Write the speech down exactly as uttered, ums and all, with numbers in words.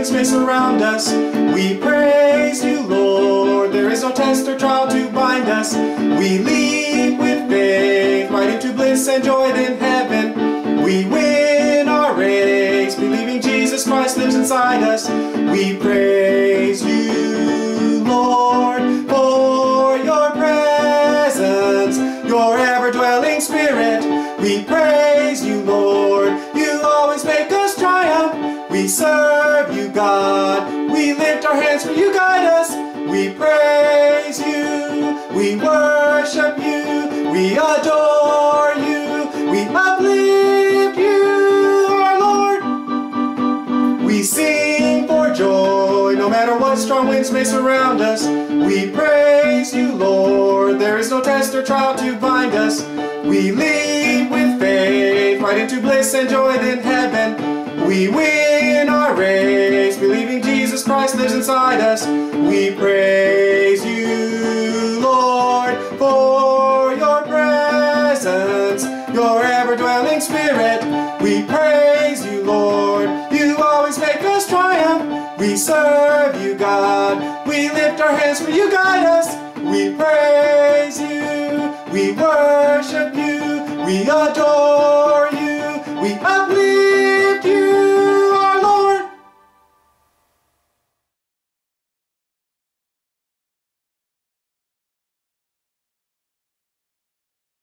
winds may surround us, we praise you, Lord. There is no test or trial to bind us. We leap with faith, right into bliss and joy in heaven. We win our race, believing Jesus Christ lives inside us. We praise you, Lord, for your presence, your ever-dwelling Spirit. We praise you, Lord, you always make us triumph. We serve you, God, we lift our hands for you guide us. We praise you, we worship you, we adore you, we uplift you, our Lord. We sing for joy, no matter what strong winds may surround us. We praise you, Lord, there is no test or trial to bind us. We leap with faith, right into bliss and joy in heaven. We win our race, believing Jesus Christ lives inside us. We praise you, Lord, for your presence, your ever-dwelling Spirit. We praise you, Lord, you always make us triumph. We serve you, God, we lift our hands for you guide us. We praise you, we worship you, we adore you, we uplift